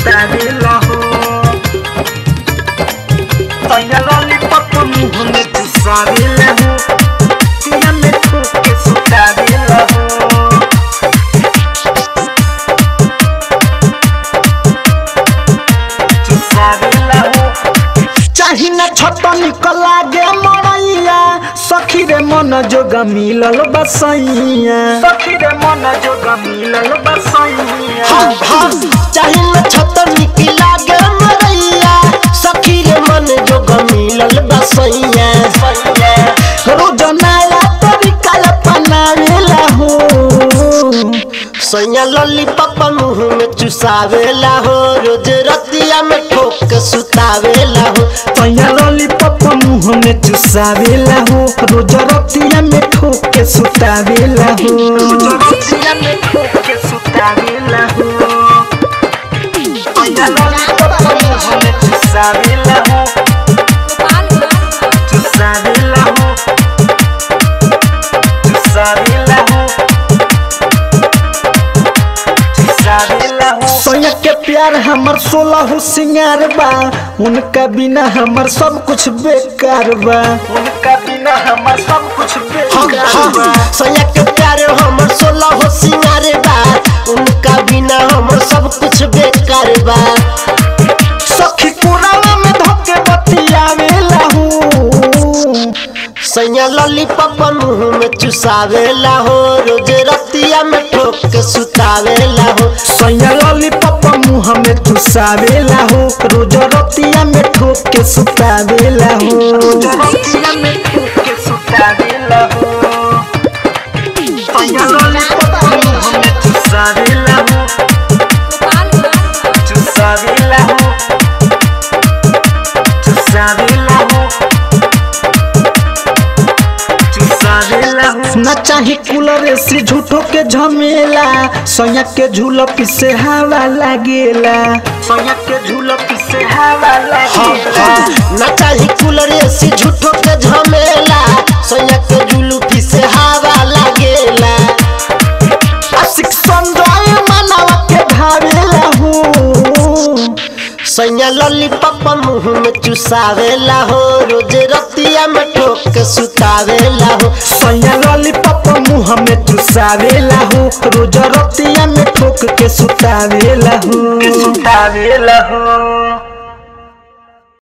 सुतावेला हो सैया लॉलीपॉप मुंह में चुसावेला हो रतिया में ठोक के सुतावेला हो चाही ना छत निकला गे मरैया सखी रे मन जोग मिलल बसैया सखी रे मन जोग मिलल बसैया चाही ना छत निकला गे मरैया सखी रे मन जोग मिलल बसैया रोज नया तरीका अपनावेला हो सैया लॉलीपॉप मुंह में चुसावेला हो रोज रतिया में ठोक के सुतावेला हो सैया लॉलीपॉप मुंह में चुसावेला हो रोज रतिया में ठोक के सुतावेला हो रतिया में ठोक के सुतावेला हो सैया लॉलीपॉप मुंह में चुसावेला हो चुसावेला हो चुसावेला हो सैया के प्यार हमर 16 सिंगार बा उनका बिना हमर सब कुछ बेकार बा उनका बिना हमर सब कुछ बेकार बा सैया के प्यार हमर 16 सिंगार बा उनका बिना हमर सब कुछ बेकार बा सखी पुरावा में धोके बतियावेला हो सैया लॉलीपॉप मुंह में चुसावेला हो रोज रतिया में ठोक के सुतावेला हो सैया लॉलीपॉप मुंह में चुसावेला हो रोज रतिया में ठोक के सुतावेला हो रोज रतिया में ठोक के सुतावेला हो सैया लॉलीपॉप मुंह में चुसावेला हो चुसावेला हो चुसावेला हो ना चाही कूलर एसी झूठो के झमेला सैया के झूलप से हवा लागेला सैया के झूलप से हवा लागेला ना चाही कूलर एसी झूठो के झमेला सैया के झूलप से हवा लागेला आशिक संजय मनावा के भावेला हो सैया लॉलीपॉप मुंह में चुसावेला हो रोज रतिया में ठोक के सुतावेला हो सैया लॉलीपॉप मुंह में चुसावेला हो रोज रतिया में ठोक के सुतावेला हो